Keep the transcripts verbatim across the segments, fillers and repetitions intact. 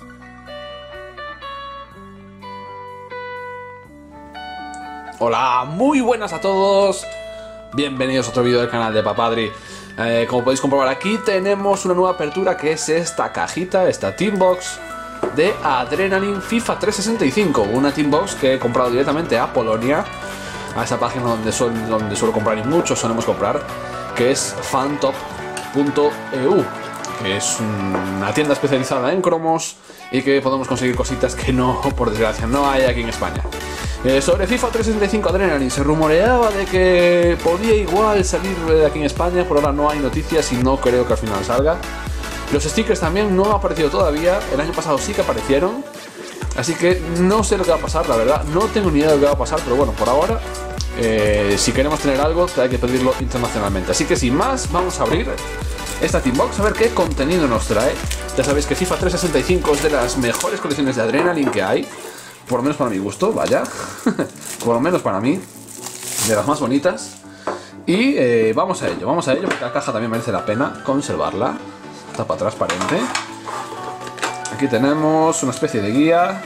Hola, muy buenas a todos. Bienvenidos a otro vídeo del canal de Papadri. eh, Como podéis comprobar, aquí tenemos una nueva apertura, que es esta cajita, esta Teambox de Adrenaline FIFA trescientos sesenta y cinco. Una Teambox que he comprado directamente a Polonia, a esa página donde, suel, donde suelo comprar y muchos solemos comprar, que es fantop punto e u, que es una tienda especializada en cromos y que podemos conseguir cositas que no, por desgracia, no hay aquí en España. Eh, sobre FIFA trescientos sesenta y cinco Adrenaline se rumoreaba de que podía igual salir de aquí en España. Por ahora no hay noticias y no creo que al final salga. Los stickers también no han aparecido todavía. El año pasado sí que aparecieron, así que no sé lo que va a pasar, la verdad. No tengo ni idea de lo que va a pasar, pero bueno, por ahora eh, si queremos tener algo hay que pedirlo internacionalmente. Así que sin más, vamos a abrir esta Teambox a ver qué contenido nos trae. Ya sabéis que FIFA trescientos sesenta y cinco es de las mejores colecciones de Adrenaline que hay, por lo menos para mi gusto, vaya. Por lo menos para mí, de las más bonitas. Y eh, vamos a ello, vamos a ello, porque la caja también merece la pena conservarla. Tapa transparente. Aquí tenemos una especie de guía.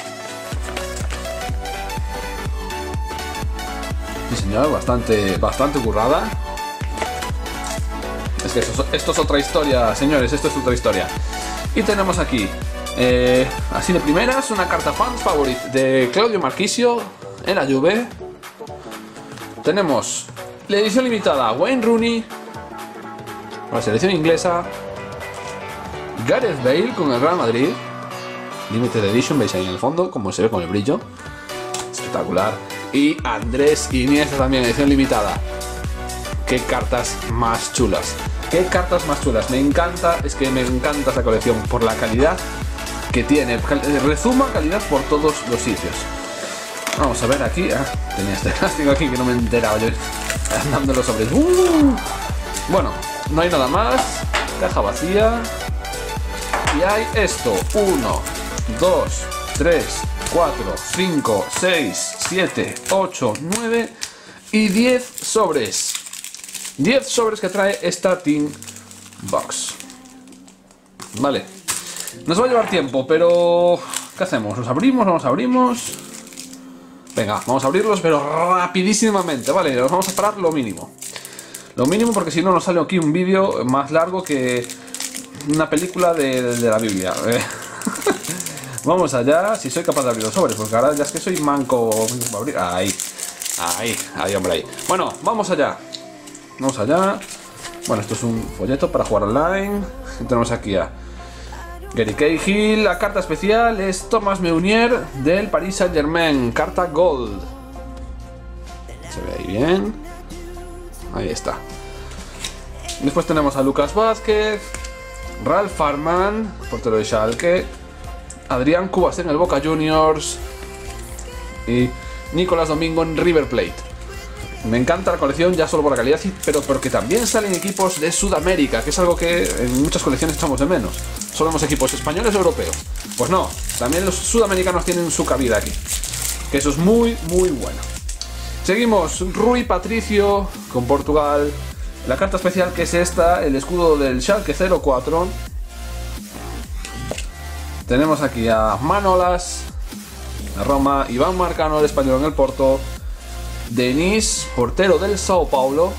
Sí señor, bastante, bastante currada. Es que esto, esto es otra historia, señores, esto es otra historia. Y tenemos aquí, eh, así de primeras, una carta fans favorite de Claudio Marchisio en la Juve. Tenemos la edición limitada Wayne Rooney, la selección inglesa. Gareth Bale con el Real Madrid, Limited Edition, veis ahí en el fondo como se ve con el brillo, espectacular. Y Andrés Iniesta también, edición limitada. Qué cartas más chulas, qué cartas más chulas, me encanta, es que me encanta esa colección por la calidad que tiene, rezuma calidad por todos los sitios. Vamos a ver aquí, ah, tenía este plástico aquí que no me enteraba yo andando sobre. Uh, bueno, no hay nada más, caja vacía. Y hay esto, uno, dos, tres, cuatro, cinco, seis, siete, ocho, nueve y diez sobres. diez sobres que trae esta Teambox. Vale, nos va a llevar tiempo, pero ¿qué hacemos? ¿Los abrimos? ¿No los abrimos? Venga, vamos a abrirlos, pero rapidísimamente, vale, los vamos a parar lo mínimo. Lo mínimo, porque si no nos sale aquí un vídeo más largo que una película de, de, de la Biblia. Vamos allá, si soy capaz de abrir los sobres, porque ahora ya es que soy manco. Ahí, ahí, ahí, hombre, ahí. Bueno, vamos allá. Vamos allá. Bueno, esto es un folleto para jugar online. Tenemos aquí a Gary Cahill. La carta especial es Thomas Meunier del Paris Saint Germain. Carta Gold. Se ve ahí bien. Ahí está. Después tenemos a Lucas Vázquez, Ralf Farman, portero de Schalke, Adrián Cubas en el Boca Juniors y Nicolás Domingo en River Plate. Me encanta la colección ya solo por la calidad, pero porque también salen equipos de Sudamérica, que es algo que en muchas colecciones echamos de menos. Solo vemos equipos españoles o europeos. Pues no, también los sudamericanos tienen su cabida aquí, que eso es muy, muy bueno. Seguimos, Rui Patricio con Portugal. La carta especial, que es esta, el escudo del Schalke cero cuatro. Tenemos aquí a Manolas, de Roma, Iván Marcano, el español en el Porto, Denis, portero del Sao Paulo,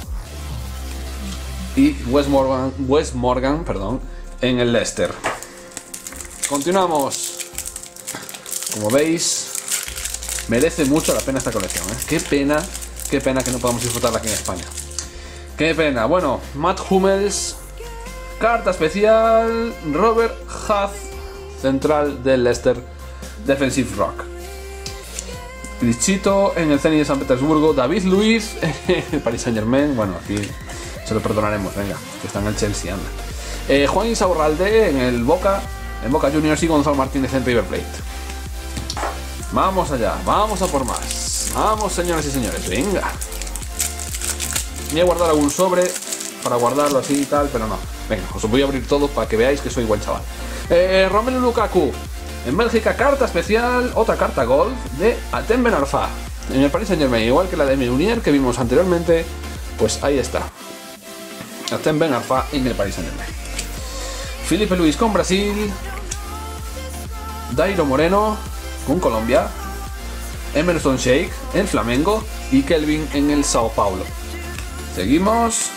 y Wes Morgan, Wes Morgan perdón, en el Leicester. Continuamos. Como veis, merece mucho la pena esta colección, ¿eh? Qué pena, qué pena que no podamos disfrutarla aquí en España. Qué pena. Bueno, Matt Hummels, carta especial, Robert Huth, central del Leicester, Defensive Rock. Lichito en el Zenit de San Petersburgo, David Luiz en el Paris Saint Germain. Bueno, aquí se lo perdonaremos, venga, que está en el Chelsea, anda. Eh, Juan Insaurralde en el Boca, en Boca Juniors, y Gonzalo Martínez en River Plate. Vamos allá, vamos a por más. Vamos, señoras y señores, venga. Voy a guardar algún sobre para guardarlo así y tal, pero no. Venga, os voy a abrir todo para que veáis que soy buen chaval. Eh, Romelu Lukaku en Bélgica, carta especial, otra carta Gold de Atem Ben Arfa en el Paris Saint Germain, igual que la de Meunier que vimos anteriormente. Pues ahí está, Atem Ben Arfa en el Paris Saint Germain. Filipe Luis con Brasil, Dairo Moreno con Colombia, Emerson Sheik en Flamengo y Kelvin en el Sao Paulo. Seguimos.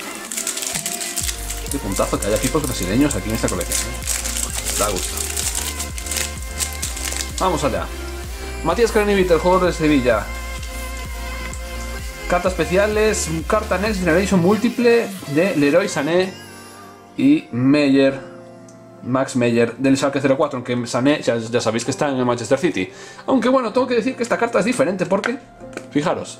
Qué puntazo que haya equipos brasileños aquí en esta colección, ¿eh? Da gusto. Vamos allá. Matías Kranjčević, el jugador de Sevilla. Carta especiales, carta Next Generation múltiple de Leroy Sané y Meyer, Max Meyer del Schalke cero cuatro, aunque Sané ya, ya sabéis que está en el Manchester City. Aunque bueno, tengo que decir que esta carta es diferente porque, fijaros,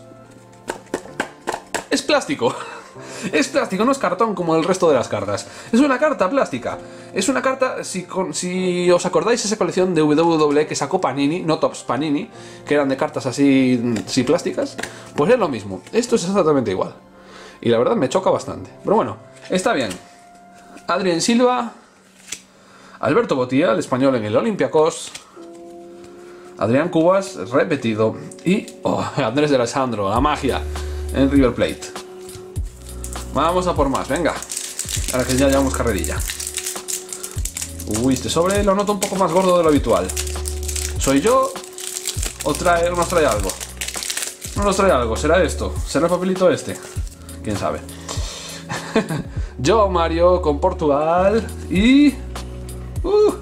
es plástico. Es plástico, no es cartón como el resto de las cartas. Es una carta plástica. Es una carta, si, con, si os acordáis esa colección de W W E que sacó Panini, no Tops Panini, que eran de cartas así, así plásticas, pues es lo mismo. Esto es exactamente igual. Y la verdad me choca bastante. Pero bueno, está bien. Adrien Silva, Alberto Botía, el español en el Olympiacos, Adrián Cubas, repetido, y oh, Andrés de Alessandro, la magia, en River Plate. Vamos a por más, venga. Ahora que ya llevamos carrerilla. Uy, este sobre lo noto un poco más gordo de lo habitual. ¿Soy yo? ¿O trae, nos trae algo? No nos trae algo, ¿será esto? ¿Será el papelito este? ¿Quién sabe? Yo, Mario, con Portugal. Y... Uh,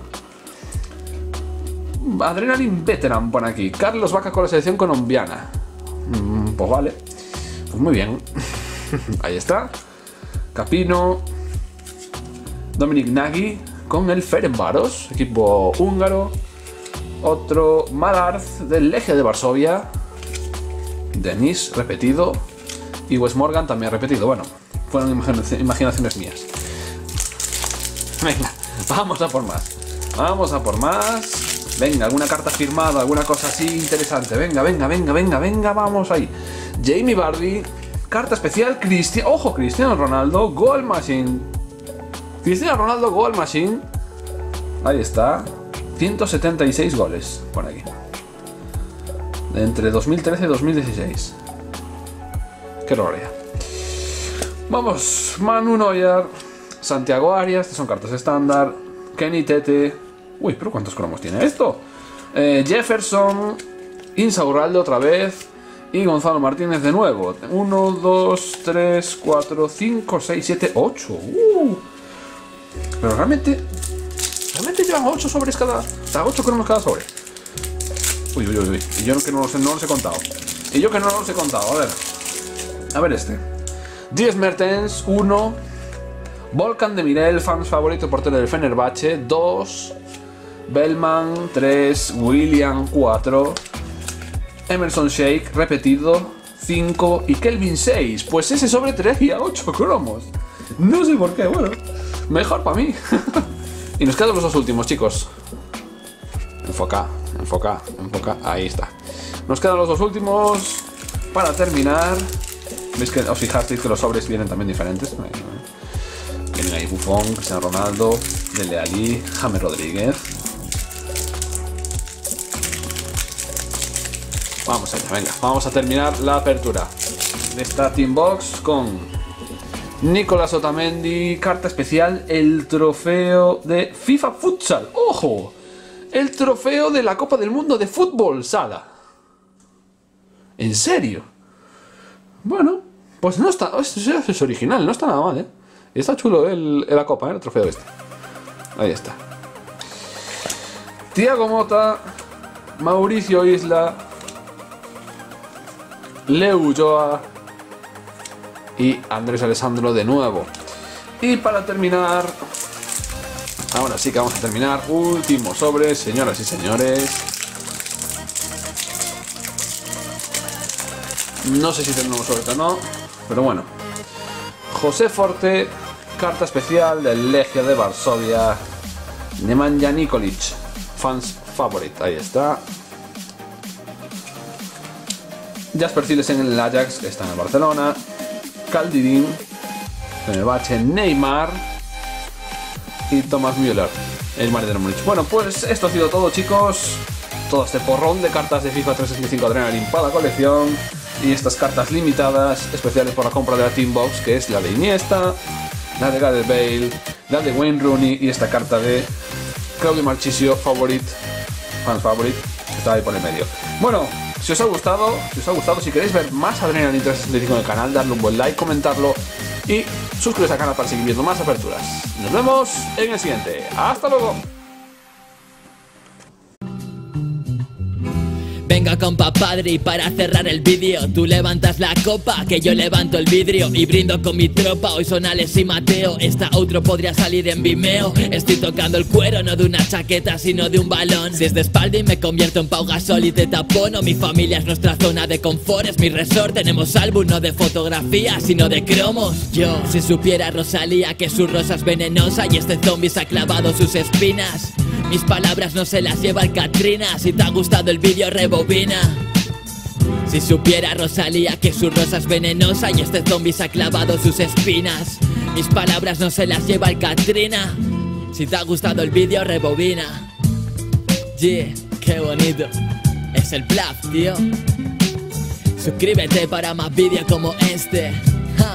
Adrenaline Veteran pone aquí. Carlos Vaca con la selección colombiana. Mm, pues vale. Pues muy bien. Ahí está. Capino. Dominic Nagy con el Ferencváros, equipo húngaro. Otro Malarz del Legia de Varsovia. Denis, repetido. Y Wes Morgan también repetido. Bueno, fueron imaginaciones mías. Venga, vamos a por más. Vamos a por más. Venga, alguna carta firmada, alguna cosa así interesante. Venga, venga, venga, venga, venga, vamos ahí. Jamie Vardy. Carta especial, Cristian... ¡Ojo! Cristiano Ronaldo, Goal Machine. Cristiano Ronaldo, Goal Machine. Ahí está. ciento setenta y seis goles, por aquí. Entre dos mil trece y dos mil dieciséis. Qué gloria. Vamos, Manu Neuer, Santiago Arias, estas son cartas estándar. Kenny Tete. Uy, pero ¿cuántos cromos tiene esto? Eh, Jefferson, Insaurralde otra vez. Y Gonzalo Martínez de nuevo. uno, dos, tres, cuatro, cinco, seis, siete, ocho. Uh. Pero realmente... Realmente llevan ocho sobres cada... O sea, ocho cromos cada sobre. Uy, uy, uy, uy. Y yo que no los, no los he contado. Y yo que no los he contado. A ver. A ver este. Dries Mertens, uno. Volkan Demirel, fans favorito portero del Fenerbahce, dos. Bellman, tres. William, cuatro. Emerson Sheik, repetido, cinco. Y Kelvin, seis. Pues ese sobre traía ocho cromos. No sé por qué, bueno. Mejor para mí. Y nos quedan los dos últimos, chicos. Enfoca, enfoca, enfoca. Ahí está. Nos quedan los dos últimos para terminar. ¿Veis que os fijasteis que los sobres vienen también diferentes? Vienen ahí Buffon, Cristiano Ronaldo, Dele Alli, James Rodríguez. Vamos allá, venga, vamos a terminar la apertura de esta Team Box con Nicolás Otamendi, carta especial, el trofeo de FIFA Futsal. ¡Ojo! El trofeo de la Copa del Mundo de Fútbol Sala. ¿En serio? Bueno, pues no está, es, es original, no está nada mal, ¿eh? Está chulo el, la copa, ¿eh? El trofeo este. Ahí está. Thiago Motta, Mauricio Isla, Leo Ulloa y Andrés Alessandro de nuevo. Y para terminar, ahora sí que vamos a terminar. Último sobre, señoras y señores. No sé si tenemos sobre o no, pero bueno. José Forte, carta especial del Legia de Varsovia. Nemanja Nikolic, fans favorite, ahí está. Jasper Ciles en el Ajax, que está en el Barcelona. Caldirin, Fenerbahce, Neymar y Thomas Müller, el Bayern de Múnich. Bueno, pues esto ha sido todo, chicos. Todo este porrón de cartas de FIFA trescientos sesenta y cinco Adrenaline para la colección. Y estas cartas limitadas, especiales por la compra de la Team Box, que es la de Iniesta, la de Gareth Bale, la de Wayne Rooney y esta carta de Claudio Marchisio, favorite Fans Favorite, que está ahí por el medio. Bueno, si os ha gustado, si os ha gustado, si queréis ver más Adrenaline trescientos sesenta y cinco en el canal, darle un buen like, comentarlo y suscribiros al canal para seguir viendo más aperturas. Nos vemos en el siguiente. ¡Hasta luego! Venga compa padre, y para cerrar el vídeo tú levantas la copa, que yo levanto el vidrio y brindo con mi tropa. Hoy son Alex y Mateo, esta outro podría salir en Vimeo. Estoy tocando el cuero, no de una chaqueta sino de un balón. Si es de espalda y me convierto en Pau Gasol y te tapono. Mi familia es nuestra zona de confort, es mi resort. Tenemos álbum no de fotografía sino de cromos. Yo, si supiera Rosalía que su rosa es venenosa y este zombie se ha clavado sus espinas, mis palabras no se las lleva el Katrina. Si te ha gustado el vídeo rebobina. Si supiera Rosalía que su rosa es venenosa y este zombie se ha clavado sus espinas, mis palabras no se las lleva el Katrina. Si te ha gustado el vídeo rebobina. Yeah, qué bonito. Es el bluff, tío. Suscríbete para más vídeos como este. Ja.